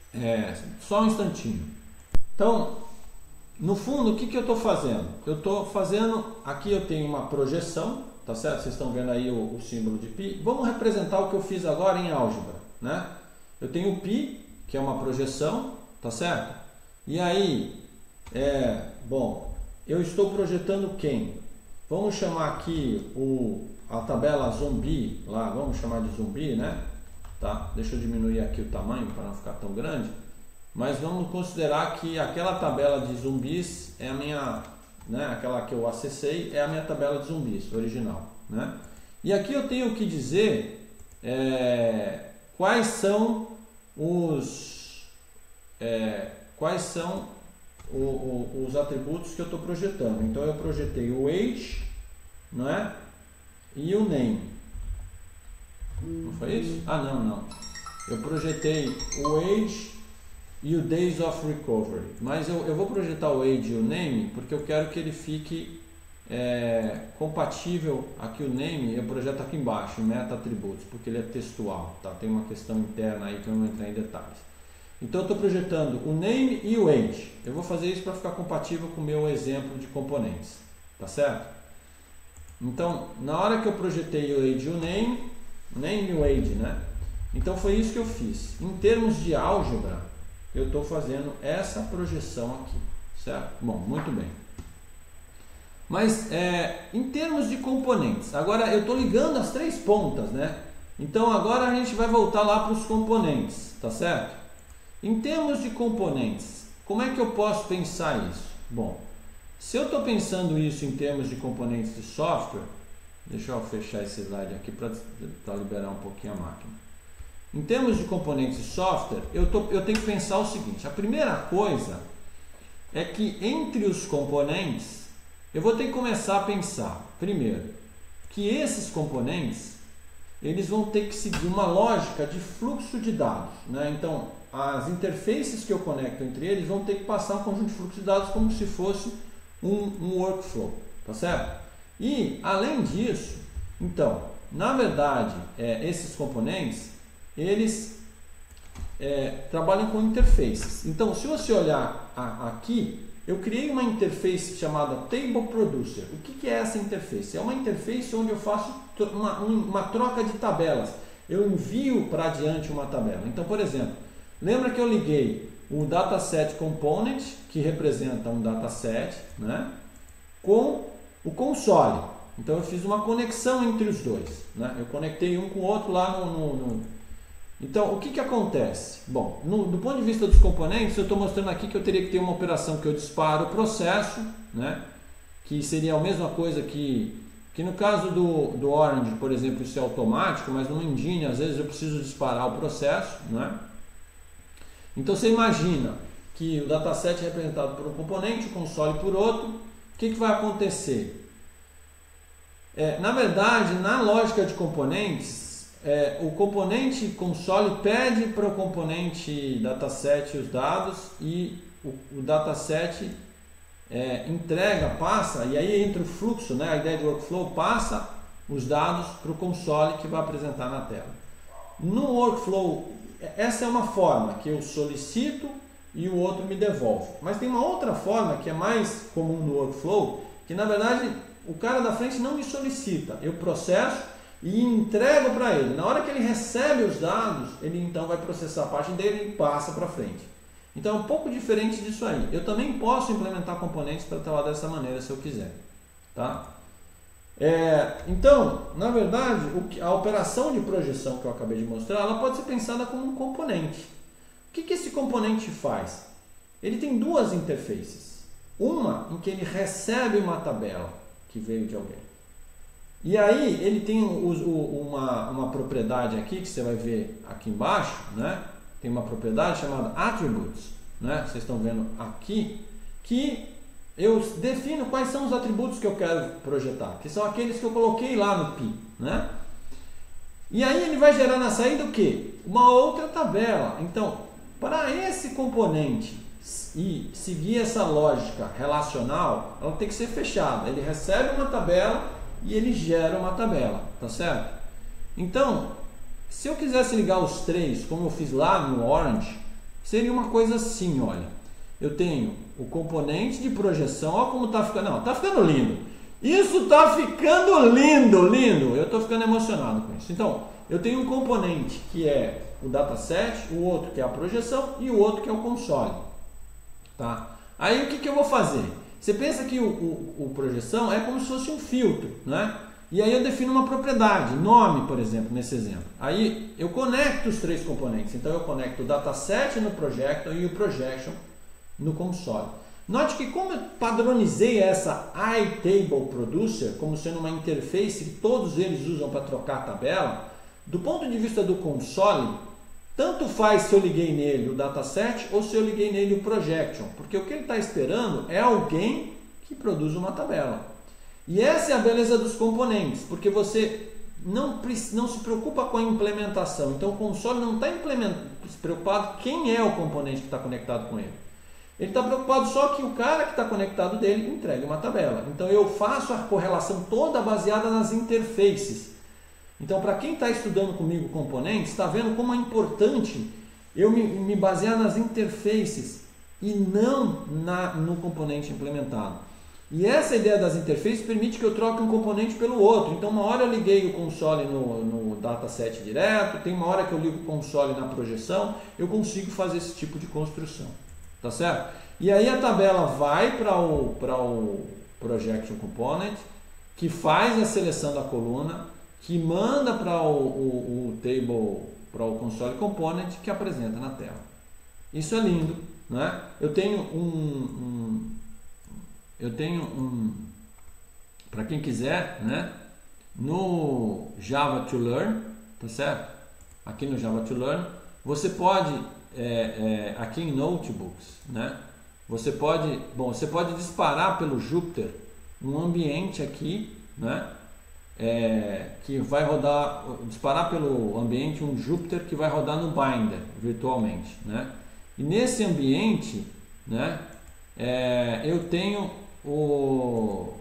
Só um instantinho. Então, no fundo, o que eu estou fazendo? Eu estou fazendo, aqui eu tenho uma projeção, tá certo? Vocês estão vendo aí o símbolo de π. Vamos representar o que eu fiz agora em álgebra, né? Eu tenho o π, que é uma projeção, tá certo? E aí, bom, eu estou projetando quem? Vamos chamar aqui a tabela zumbi, lá, vamos chamar de zumbi, né? Tá? Deixa eu diminuir aqui o tamanho para não ficar tão grande. Mas vamos considerar que aquela tabela de zumbis é a minha, né? Aquela que eu acessei é a minha tabela de zumbis original, né? E aqui eu tenho que dizer quais são os atributos que eu estou projetando. Então eu projetei o age, não é? E o name. Não foi isso? Ah, não. Eu projetei o age e o days of recovery. Mas eu vou projetar o age e o name porque eu quero que ele fique compatível. Aqui o name eu projeto aqui embaixo, meta atributos, porque ele é textual, tá? Tem uma questão interna aí que eu não vou entrar em detalhes. Então eu estou projetando o name e o age. Eu vou fazer isso para ficar compatível com o meu exemplo de componentes, tá certo? Então, na hora que eu projetei o age e o name e o age, né? Então foi isso que eu fiz. Em termos de álgebra, eu estou fazendo essa projeção aqui, certo? Bom, muito bem. Mas em termos de componentes, agora eu estou ligando as três pontas, né? Então agora a gente vai voltar lá para os componentes, tá certo? Em termos de componentes, como é que eu posso pensar isso? Bom, se eu estou pensando isso em termos de componentes de software, deixa eu fechar esse slide aqui para liberar um pouquinho a máquina. Em termos de componentes de software, eu tenho que pensar o seguinte: a primeira coisa é que entre os componentes, eu vou ter que começar a pensar, primeiro, que esses componentes, eles vão ter que seguir uma lógica de fluxo de dados, né? Então, as interfaces que eu conecto entre eles vão ter que passar um conjunto de fluxo de dados como se fosse um workflow, tá certo? E, além disso, então, na verdade, esses componentes, eles trabalham com interfaces. Então, se você olhar aqui, eu criei uma interface chamada Table Producer. O que é essa interface? É uma interface onde eu faço uma troca de tabelas. Eu envio para adiante uma tabela. Então, por exemplo, lembra que eu liguei o dataset component, que representa um dataset, né, com o console. Então eu fiz uma conexão entre os dois, né? Eu conectei um com o outro lá Então o que acontece? Bom, do ponto de vista dos componentes, eu estou mostrando aqui que eu teria que ter uma operação que eu disparo o processo, né? Que seria a mesma coisa que no caso do Orange, por exemplo, isso é automático, mas no Engine às vezes eu preciso disparar o processo, né? Então você imagina que o dataset é representado por um componente, o console por outro. O que vai acontecer? Na verdade, na lógica de componentes, o componente console pede para o componente dataset os dados e o dataset entrega, passa, e aí entra o fluxo, né? A ideia de workflow, passa os dados para o console que vai apresentar na tela. No workflow, essa é uma forma que eu solicito e o outro me devolve. Mas tem uma outra forma que é mais comum no workflow, que na verdade o cara da frente não me solicita, eu processo e entrego para ele. Na hora que ele recebe os dados, ele então vai processar a parte dele e passa para frente. Então é um pouco diferente disso aí. Eu também posso implementar componentes para trabalhar dessa maneira se eu quiser, tá? Então, na verdade, a operação de projeção que eu acabei de mostrar, ela pode ser pensada como um componente. O que esse componente faz? Ele tem duas interfaces. Uma em que ele recebe uma tabela que veio de alguém. E aí ele tem uma propriedade aqui, que você vai ver aqui embaixo, né? Tem uma propriedade chamada Attributes, né? Vocês estão vendo aqui, que eu defino quais são os atributos que eu quero projetar, que são aqueles que eu coloquei lá no Pi, né? E aí ele vai gerar na saída o quê? Uma outra tabela. Então, para esse componente e seguir essa lógica relacional, ela tem que ser fechada. Ele recebe uma tabela e ele gera uma tabela, tá certo? Então, se eu quisesse ligar os três, como eu fiz lá no Orange, seria uma coisa assim, olha. Eu tenho o componente de projeção, olha como está ficando, não, está ficando lindo. Isso está ficando lindo, lindo. Eu estou ficando emocionado com isso. Então, eu tenho um componente que é o dataset, o outro que é a projeção e o outro que é o console. Tá? Aí o que eu vou fazer? Você pensa que o projeção é como se fosse um filtro, né? E aí eu defino uma propriedade, nome, por exemplo, nesse exemplo. Aí eu conecto os três componentes. Então eu conecto o dataset no projector e o projection no console. Note que como eu padronizei essa iTableProducer como sendo uma interface que todos eles usam para trocar a tabela, do ponto de vista do console, tanto faz se eu liguei nele o dataset ou se eu liguei nele o projection, porque o que ele está esperando é alguém que produz uma tabela. E essa é a beleza dos componentes, porque você não se preocupa com a implementação. Então o console não está se preocupado quem é o componente que está conectado com ele. Ele está preocupado só que o cara que está conectado dele entregue uma tabela. Então eu faço a correlação toda baseada nas interfaces. Então para quem está estudando comigo componentes, está vendo como é importante eu me basear nas interfaces e não no componente implementado. E essa ideia das interfaces permite que eu troque um componente pelo outro. Então uma hora eu liguei o console no dataset direto, tem uma hora que eu ligo o console na projeção, eu consigo fazer esse tipo de construção. Tá certo? E aí a tabela vai para o Projection Component, que faz a seleção da coluna, que manda para o Table, para o Console Component, que apresenta na tela. Isso é lindo, né? Eu tenho para quem quiser, né? No Java to Learn, tá certo? Aqui no Java to Learn, você pode aqui em Notebooks, né? Você pode disparar pelo Jupyter um ambiente aqui, né? Que vai rodar, disparar pelo ambiente um Jupyter que vai rodar no Binder virtualmente, né? E nesse ambiente, né? Eu tenho um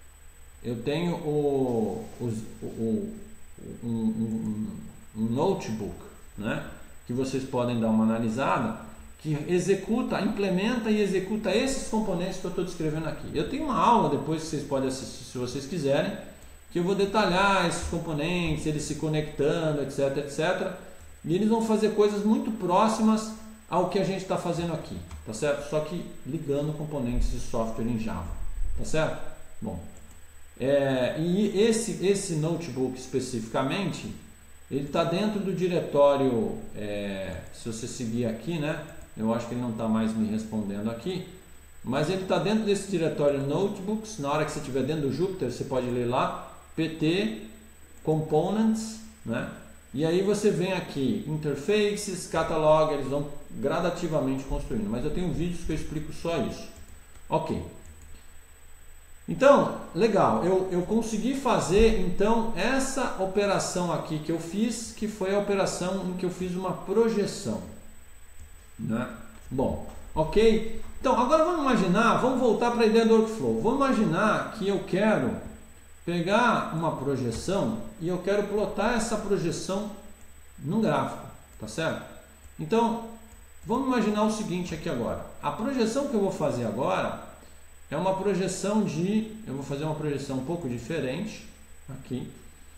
notebook, né? Que vocês podem dar uma analisada, que implementa e executa esses componentes que eu estou descrevendo aqui. Eu tenho uma aula depois que vocês podem assistir, se vocês quiserem, que eu vou detalhar esses componentes, eles se conectando, etc, etc. E eles vão fazer coisas muito próximas ao que a gente está fazendo aqui, tá certo? Só que ligando componentes de software em Java, tá certo? Bom, e esse notebook especificamente, ele está dentro do diretório, se você seguir aqui, né? Eu acho que ele não está mais me respondendo aqui, mas ele está dentro desse diretório Notebooks. Na hora que você estiver dentro do Jupyter, você pode ler lá, PT, Components, né? E aí você vem aqui, Interfaces, Catalog, eles vão gradativamente construindo, mas eu tenho vídeos que eu explico só isso. Ok. Então, legal, eu consegui fazer então essa operação aqui que eu fiz, que foi a operação em que eu fiz uma projeção, né? Bom, ok? Então, agora vamos imaginar, vamos voltar para a ideia do workflow. Vamos imaginar que eu quero pegar uma projeção e eu quero plotar essa projeção num gráfico, tá certo? Então, vamos imaginar o seguinte aqui agora. A projeção que eu vou fazer agora é uma projeção eu vou fazer uma projeção um pouco diferente aqui.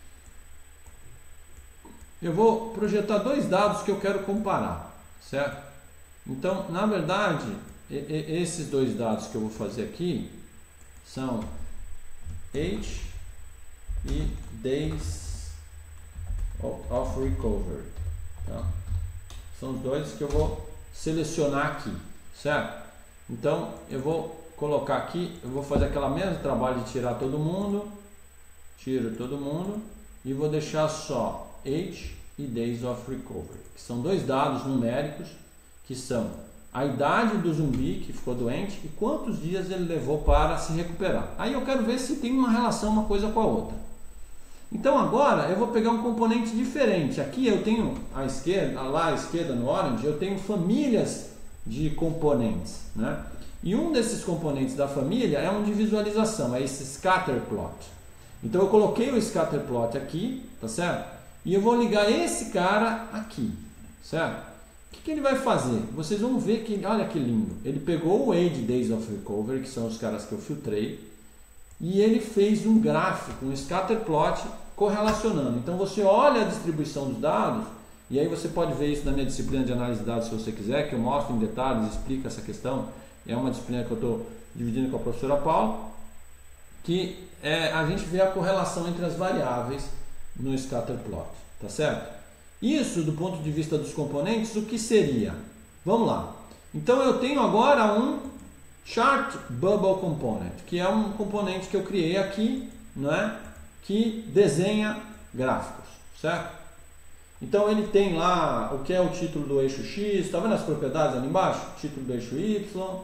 Eu vou projetar dois dados que eu quero comparar, certo? Então, na verdade, esses dois dados que eu vou fazer aqui são age e days of recovery, tá? São os dois que eu vou selecionar aqui, certo? Então, eu vou colocar aqui, eu vou fazer aquela mesmo trabalho de tirar todo mundo, tiro todo mundo e vou deixar só age e days of recovery, que são dois dados numéricos que são a idade do zumbi que ficou doente e quantos dias ele levou para se recuperar. Aí eu quero ver se tem uma relação uma coisa com a outra. Então agora eu vou pegar um componente diferente. Aqui eu tenho à esquerda, lá à esquerda no Orange, eu tenho famílias de componentes, né? E um desses componentes da família é um de visualização, é esse scatter plot. Então eu coloquei o scatter plot aqui, tá certo? E eu vou ligar esse cara aqui, certo? O que ele vai fazer? Vocês vão ver que, olha que lindo, ele pegou o Age Days of Recovery, que são os caras que eu filtrei, e ele fez um gráfico, um scatter plot correlacionando. Então você olha a distribuição dos dados, e aí você pode ver isso na minha disciplina de análise de dados se você quiser, que eu mostro em detalhes, explico essa questão. É uma disciplina que eu estou dividindo com a professora Paula, que a gente vê a correlação entre as variáveis no scatter plot, tá certo? Isso, do ponto de vista dos componentes, o que seria? Vamos lá. Então eu tenho agora um Chart Bubble Component, que é um componente que eu criei aqui, não é? Que desenha gráficos, certo? Então ele tem lá o que é o título do eixo X, está vendo as propriedades ali embaixo? Título do eixo Y,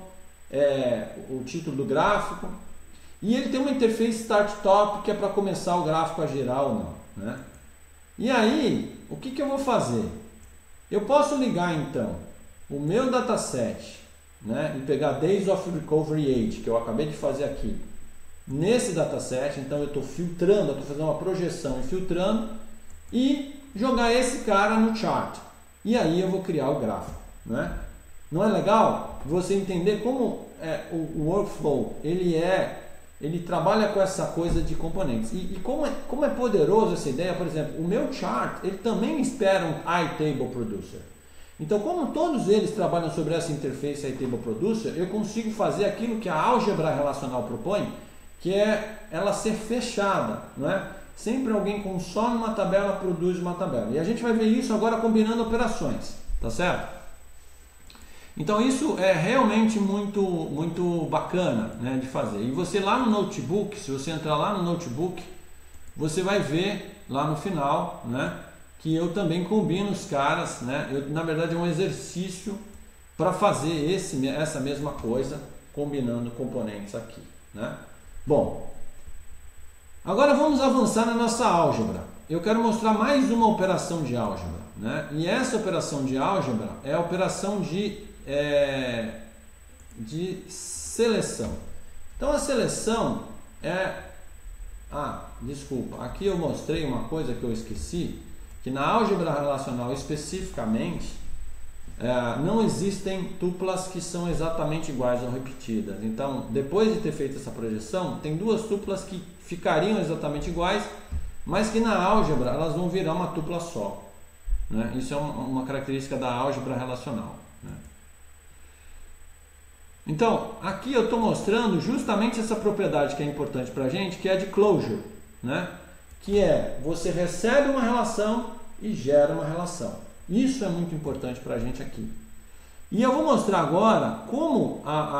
o título do gráfico, e ele tem uma interface Start Top, que é para começar o gráfico a girar ou não, né? E aí, o que eu vou fazer? Eu posso ligar então o meu dataset, né, e pegar Days of Recovery Age, que eu acabei de fazer aqui, nesse dataset. Então eu estou filtrando, eu estou fazendo uma projeção e filtrando, e jogar esse cara no chart. E aí eu vou criar o gráfico, né? Não é legal você entender como o workflow ele trabalha com essa coisa de componentes. E como é poderoso essa ideia. Por exemplo, o meu chart, ele também espera um iTable Producer. Então, como todos eles trabalham sobre essa interface iTable Producer, eu consigo fazer aquilo que a álgebra relacional propõe, que é ela ser fechada, não é? Sempre alguém consome uma tabela, produz uma tabela. E a gente vai ver isso agora combinando operações, tá certo? Então isso é realmente muito bacana, né, de fazer. E você lá no notebook, se você entrar lá no notebook, você vai ver lá no final, né, que eu também combino os caras, né? Na verdade é um exercício para fazer essa mesma coisa, combinando componentes aqui, né? Bom, agora vamos avançar na nossa álgebra. Eu quero mostrar mais uma operação de álgebra, né? E essa operação de álgebra é a operação de seleção. Então a seleção desculpa, aqui eu mostrei uma coisa que eu esqueci, que na álgebra relacional especificamente não existem tuplas que são exatamente iguais ou repetidas. Então, depois de ter feito essa projeção, tem duas tuplas que ficariam exatamente iguais, mas que na álgebra elas vão virar uma tupla só, né? Isso é uma característica da álgebra relacional, né? Então, aqui eu estou mostrando justamente essa propriedade que é importante para a gente, que é de closure, né? Que é, você recebe uma relação e gera uma relação. Isso é muito importante para a gente aqui. E eu vou mostrar agora como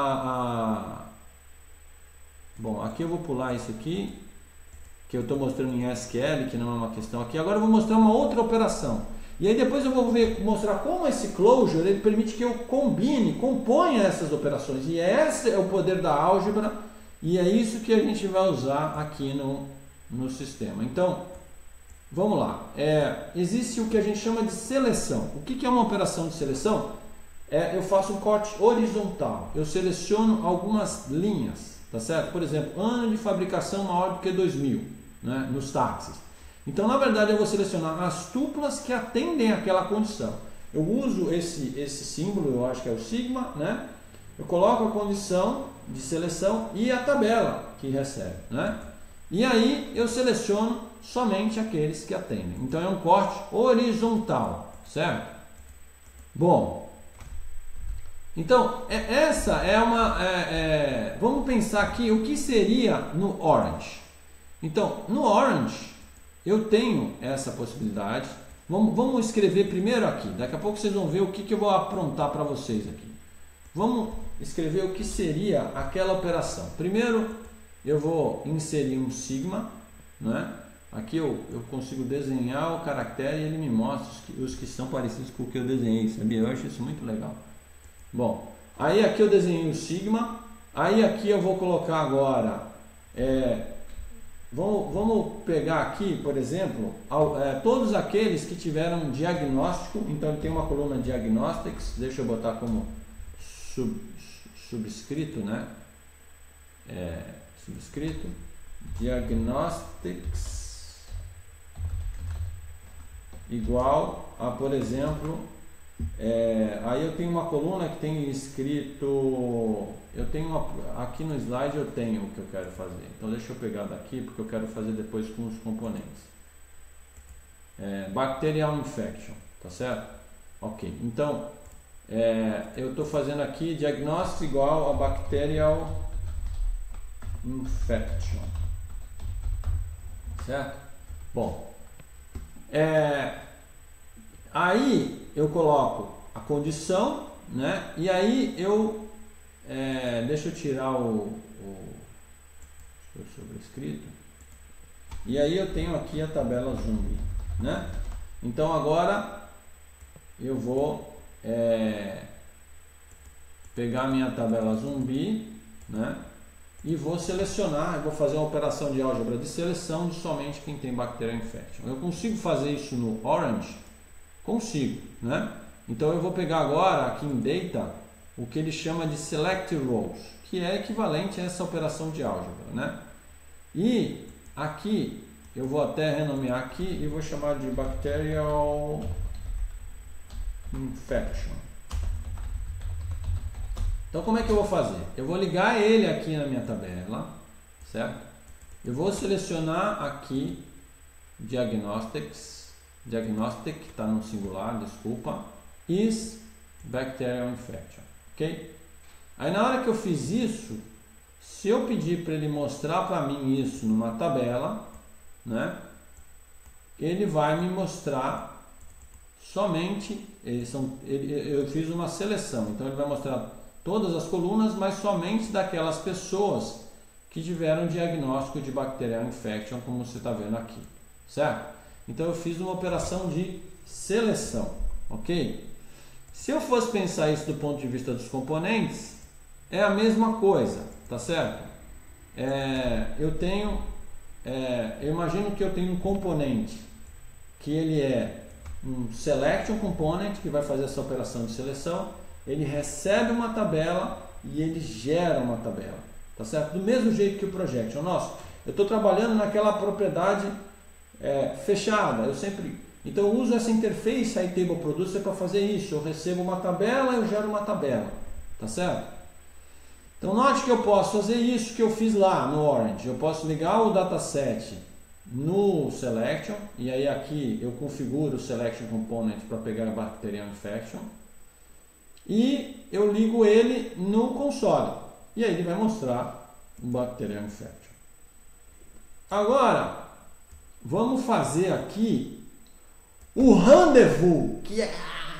Bom, aqui eu vou pular isso aqui, que eu estou mostrando em SQL, que não é uma questão aqui. Agora eu vou mostrar uma outra operação. E aí depois eu vou mostrar como esse closure ele permite que eu componha essas operações. E esse é o poder da álgebra, e é isso que a gente vai usar aqui no sistema. Então, vamos lá. Existe o que a gente chama de seleção. O que é uma operação de seleção? Eu faço um corte horizontal. Eu seleciono algumas linhas, tá certo? Por exemplo, ano de fabricação maior do que 2000, né, nos táxis. Então, na verdade, eu vou selecionar as tuplas que atendem àquela condição. Eu uso esse símbolo, eu acho que é o sigma, né? Eu coloco a condição de seleção e a tabela que recebe, né? E aí eu seleciono somente aqueles que atendem. Então é um corte horizontal, certo? Bom, então essa é uma... vamos pensar aqui o que seria no Orange. Então, no Orange eu tenho essa possibilidade. Vamos escrever primeiro aqui. Daqui a pouco vocês vão ver o que eu vou aprontar para vocês aqui. Vamos escrever o que seria aquela operação. Primeiro eu vou inserir um sigma, né? Aqui eu consigo desenhar o caractere e ele me mostra os que são parecidos com o que eu desenhei, sabia? Eu acho isso muito legal. Bom, aí aqui eu desenhei o sigma. Aí aqui eu vou colocar agora... Vamos pegar aqui, por exemplo, todos aqueles que tiveram diagnóstico. Então tem uma coluna Diagnostics, deixa eu botar como subscrito, né? Subscrito Diagnostics igual a, por exemplo, Aí eu tenho uma coluna que tem escrito, aqui no slide eu tenho o que eu quero fazer. Então deixa eu pegar daqui porque eu quero fazer depois com os componentes. Bacterial infection, tá certo? Ok, então eu estou fazendo aqui diagnóstico igual a bacterial infection, certo? Bom, aí eu coloco a condição, né? E aí deixa eu tirar o sobrescrito. E aí eu tenho aqui a tabela zumbi, né? Então agora eu vou pegar minha tabela zumbi, né? E vou selecionar, eu vou fazer uma operação de álgebra de seleção de somente quem tem bacterial infection. Eu consigo fazer isso no Orange? Consigo, né? Então eu vou pegar agora aqui em Data o que ele chama de Select Rows, que é equivalente a essa operação de álgebra, né? E aqui eu vou até renomear aqui e vou chamar de Bacterial Infection. Então como é que eu vou fazer? Eu vou ligar ele aqui na minha tabela, certo? Eu vou selecionar aqui Diagnostic, está no singular, desculpa, is Bacterial Infection, ok? Aí na hora que eu fiz isso, se eu pedir para ele mostrar para mim isso numa tabela, né? Ele vai me mostrar somente, eu fiz uma seleção, então ele vai mostrar todas as colunas, mas somente daquelas pessoas que tiveram diagnóstico de bacterial infection, como você está vendo aqui, certo? Então eu fiz uma operação de seleção, ok? Se eu fosse pensar isso do ponto de vista dos componentes, é a mesma coisa, tá certo? Eu imagino que eu tenho um componente que ele é um selection component, que vai fazer essa operação de seleção. Ele recebe uma tabela e ele gera uma tabela, tá certo? Do mesmo jeito que o projection. Nossa, eu estou trabalhando naquela propriedade fechada, então eu uso essa interface iTable Producer para fazer isso. Eu recebo uma tabela, eu gero uma tabela, tá certo? Então note que eu posso fazer isso que eu fiz lá no Orange. Eu posso ligar o dataset no Selection, e aí aqui eu configuro o Selection Component para pegar a Bacterial Infection. E eu ligo ele no console. E aí ele vai mostrar o Bacterial Infection. Agora, vamos fazer aqui o rendezvous, que é...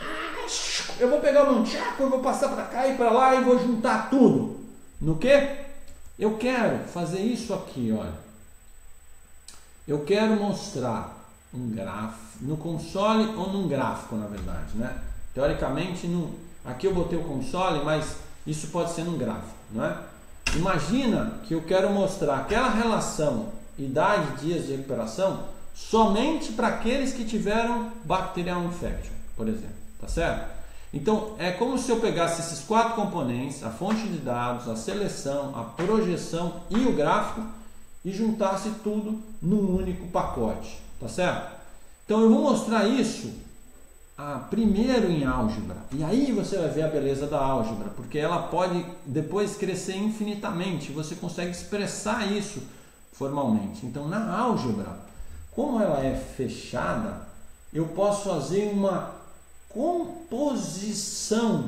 Eu vou pegar o nunchaku, eu vou passar para cá e para lá e vou juntar tudo. No que? Eu quero fazer isso aqui, olha. Eu quero mostrar um gráfico no console ou num gráfico, na verdade, né? Teoricamente, aqui eu botei o console, mas isso pode ser num gráfico, não é? Imagina que eu quero mostrar aquela relação idade, dias de recuperação somente para aqueles que tiveram bacterial infection, por exemplo, tá certo? Então é como se eu pegasse esses 4 componentes, a fonte de dados, a seleção, a projeção e o gráfico e juntasse tudo num único pacote, tá certo? Então eu vou mostrar isso primeiro em álgebra, e aí você vai ver a beleza da álgebra, porque ela pode depois crescer infinitamente, você consegue expressar isso formalmente. Então na álgebra, como ela é fechada, eu posso fazer uma composição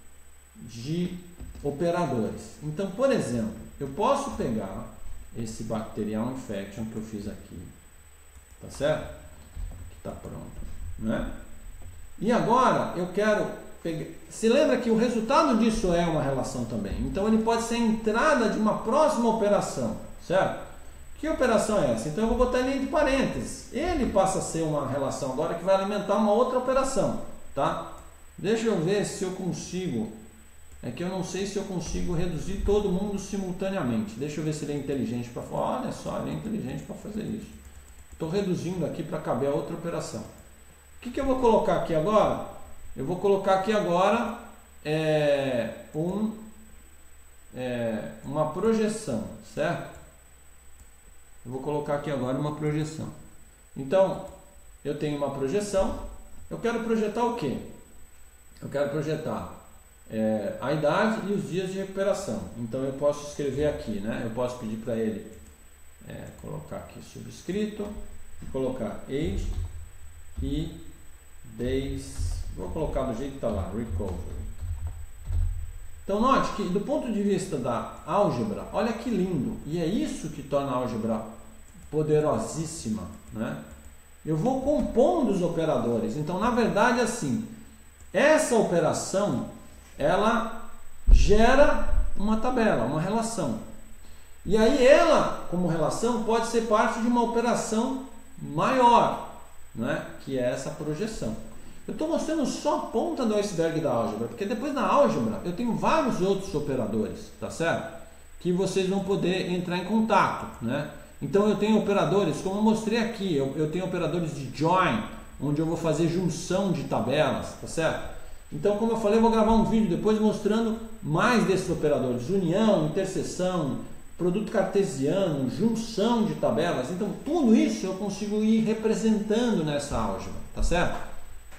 de operadores. Então, por exemplo, eu posso pegar esse Bacterial Infection que eu fiz aqui, tá certo? Que está pronto, né? E agora eu quero pegar... Se lembra que o resultado disso é uma relação também. Então ele pode ser a entrada de uma próxima operação, certo? Que operação é essa? Então eu vou botar ele entre parênteses. Ele passa a ser uma relação agora que vai alimentar uma outra operação, tá? Deixa eu ver se eu consigo... É que eu não sei se eu consigo reduzir todo mundo simultaneamente. Deixa eu ver se ele é inteligente para... Olha só, ele é inteligente para fazer isso. Estou reduzindo aqui para caber a outra operação. O que eu vou colocar aqui agora? Eu vou colocar aqui agora uma projeção, certo? Eu vou colocar aqui agora uma projeção. Então, eu tenho uma projeção. Eu quero projetar o quê? eu quero projetar a idade e os dias de recuperação. Então eu posso escrever aqui, né? Eu posso pedir para ele colocar aqui subscrito e colocar age e days. Vou colocar do jeito que está lá, recovery. Então note que do ponto de vista da álgebra, olha que lindo, e é isso que torna a álgebra poderosíssima, né? Eu vou compondo os operadores. Então na verdade assim, essa operação ela gera uma tabela, uma relação. E aí ela, como relação, pode ser parte de uma operação maior, né? Que é essa projeção. Eu estou mostrando só a ponta do iceberg da álgebra, porque depois na álgebra eu tenho vários outros operadores, tá certo? Que vocês vão poder entrar em contato, né? Então eu tenho operadores, como eu mostrei aqui, eu tenho operadores de join, onde eu vou fazer junção de tabelas, tá certo? Então, como eu falei, eu vou gravar um vídeo depois mostrando mais desses operadores, união, interseção, produto cartesiano, junção de tabelas. Então, tudo isso eu consigo ir representando nessa álgebra, tá certo?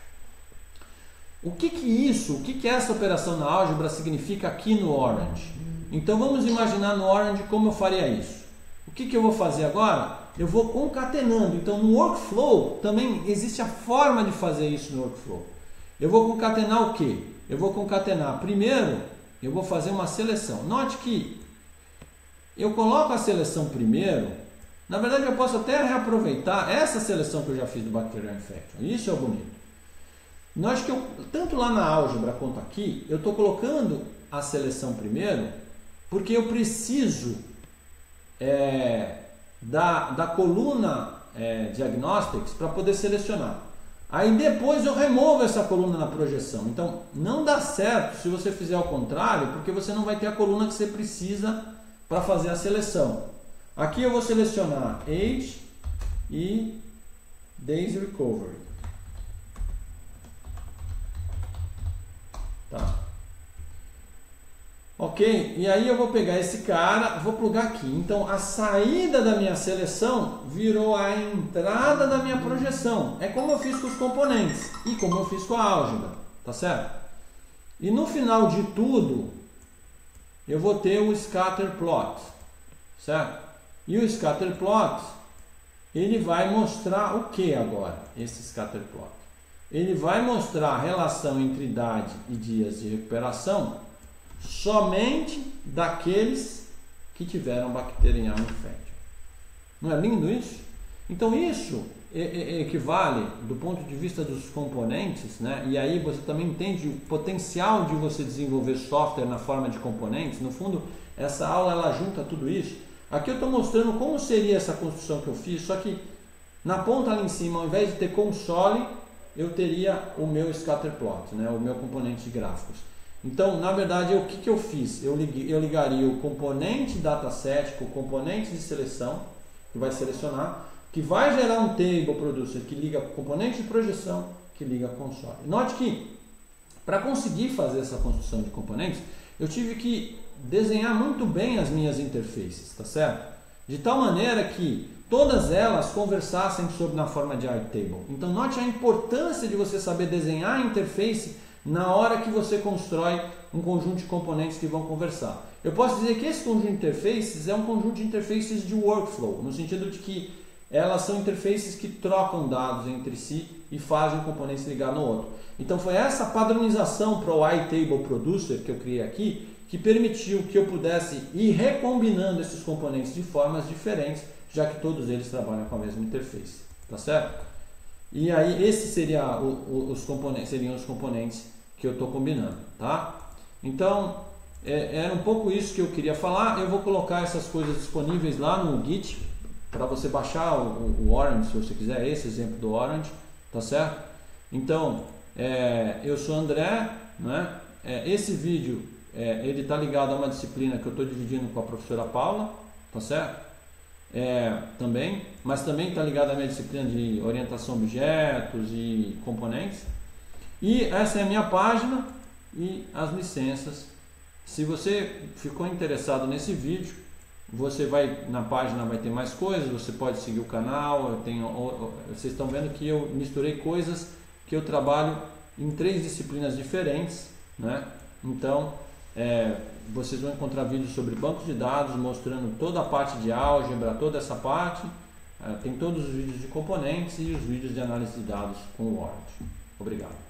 O que essa operação na álgebra significa aqui no Orange? Então vamos imaginar no Orange como eu faria isso. O que eu vou fazer agora? Eu vou concatenando. Então no workflow também existe a forma de fazer isso no workflow. Eu vou concatenar o quê? Eu vou concatenar, primeiro, eu vou fazer uma seleção. Note que eu coloco a seleção primeiro. Na verdade eu posso até reaproveitar essa seleção que eu já fiz do Bacterial Infection. Isso é bonito. Note que tanto lá na álgebra quanto aqui, eu estou colocando a seleção primeiro, porque eu preciso da coluna Diagnostics para poder selecionar. Aí depois eu removo essa coluna na projeção. Então não dá certo se você fizer ao contrário, porque você não vai ter a coluna que você precisa para fazer a seleção. Aqui eu vou selecionar Age e Days Recovery. Tá. Ok? E aí eu vou pegar esse cara, vou plugar aqui. Então a saída da minha seleção virou a entrada da minha projeção. É como eu fiz com os componentes e como eu fiz com a álgebra, tá certo? E no final de tudo, eu vou ter o scatter plot, certo? E o scatter plot, ele vai mostrar o que agora? Esse scatter plot. Ele vai mostrar a relação entre idade e dias de recuperação somente daqueles que tiveram Bacterial Infection. Não é lindo isso? Então isso equivale do ponto de vista dos componentes, né? E aí você também entende o potencial de você desenvolver software na forma de componentes. No fundo, essa aula ela junta tudo isso. Aqui eu estou mostrando como seria essa construção que eu fiz, só que na ponta ali em cima, ao invés de ter console, eu teria o meu scatter plot, né? O meu componente de gráficos. Então, na verdade, o que eu fiz? Eu ligaria o componente dataset com o componente de seleção, que vai selecionar, que vai gerar um table producer que liga o componente de projeção, que liga console. Note que, para conseguir fazer essa construção de componentes, eu tive que desenhar muito bem as minhas interfaces, tá certo? De tal maneira que todas elas conversassem na forma de Airtable. Então note a importância de você saber desenhar a interface na hora que você constrói um conjunto de componentes que vão conversar. Eu posso dizer que esse conjunto de interfaces é um conjunto de interfaces de workflow, no sentido de que elas são interfaces que trocam dados entre si e fazem o componente se ligar no outro. Então foi essa padronização para o Airtable Producer que eu criei aqui que permitiu que eu pudesse ir recombinando esses componentes de formas diferentes, já que todos eles trabalham com a mesma interface, tá certo? E aí esses seriam os componentes que eu estou combinando, tá? Então era um pouco isso que eu queria falar. Eu vou colocar essas coisas disponíveis lá no Git para você baixar o Orange, se você quiser esse exemplo do Orange, tá certo? Então eu sou André, né? Esse vídeo ele está ligado a uma disciplina que eu estou dividindo com a professora Paula, tá certo? Também, mas também está ligado à minha disciplina de orientação a objetos e componentes. E essa é a minha página e as licenças. Se você ficou interessado nesse vídeo, você vai na página, vai ter mais coisas. Você pode seguir o canal. Vocês estão vendo que eu misturei coisas que eu trabalho em 3 disciplinas diferentes, né? Então, vocês vão encontrar vídeos sobre bancos de dados, mostrando toda a parte de álgebra, toda essa parte. Tem todos os vídeos de componentes e os vídeos de análise de dados com o Word. Obrigado.